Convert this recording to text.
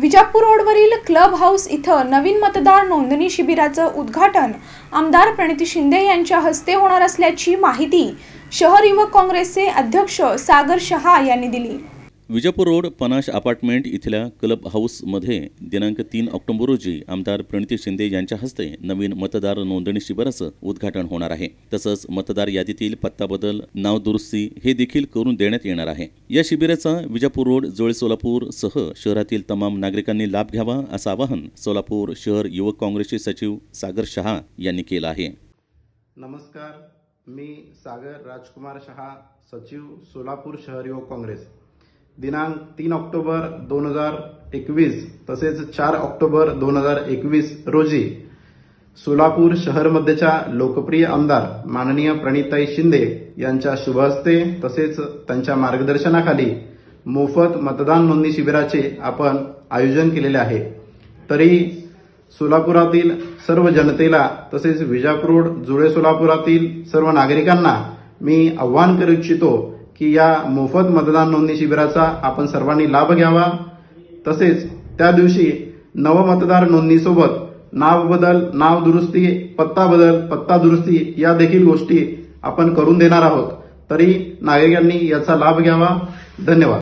विजापूर रोडवरील club house इथं नवीन मतदार नोंदणी शिबिराचं उद्घाटन आमदार प्रणिती शिंदे यांच्या हस्ते होणार असल्याची माहिती शहर युवक काँग्रेसचे अध्यक्ष सागर शहा यांनी दिली। विजापूर रोड पनाश अपार्टमेंट इथल्या क्लब हाऊसमध्ये दिनांक 3 ऑक्टोबर रोजी आमदार प्रणिती शिंदे यांच्या हस्ते नवीन मतदार नोंदणी शिबिराचं उद्घाटन होणार आहे। तसंच मतदार यादीतील पत्ता बदल, नाव दुरुस्ती हे देखील करून देण्यात येणार आहे। या शिबिराचा विजापूर रोड, जोळे सोलापूर सह शहरातील तमाम नागरिकांनी लाभ घ्यावा असं आवाहन सोलापूर शहर युवक काँग्रेसचे सचिव सागर शहा यांनी केलं आहे। नमस्कार, मी सागर राजकुमार शहा, सचिव सोलापूर शहर युवक काँग्रेस। दिनांक 3 ऑक्टोबर 2021 तसेच 4 ऑक्टोबर 2021 रोजी सोलापूर शहरमध्येच्या लोकप्रिय आमदार माननीय प्रणिताई शिंदे यांच्या शुभ हस्ते तसेच त्यांच्या मार्गदर्शनाखाली मोफत मतदान नोंदणी शिबिराचे आपण आयोजन केलेले आहे। तरी सोलापुरातील सर्व जनतेला तसेच विजापूर रोड, जुळे सोलापुरातील सर्व नागरिकांना मी आवाहन करू इच्छितो की या मोफत मतदान नोंदणी शिबिराचा आपण सर्वांनी लाभ घ्यावा। तसेच त्या दिवशी नव मतदार नोंदणीसोबत नाव बदल, नाव दुरुस्ती, पत्ता बदल, पत्ता दुरुस्ती या देखील गोष्टी आपण करून देणार आहोत। तरी नागरिकांनी याचा लाभ घ्यावा। धन्यवाद।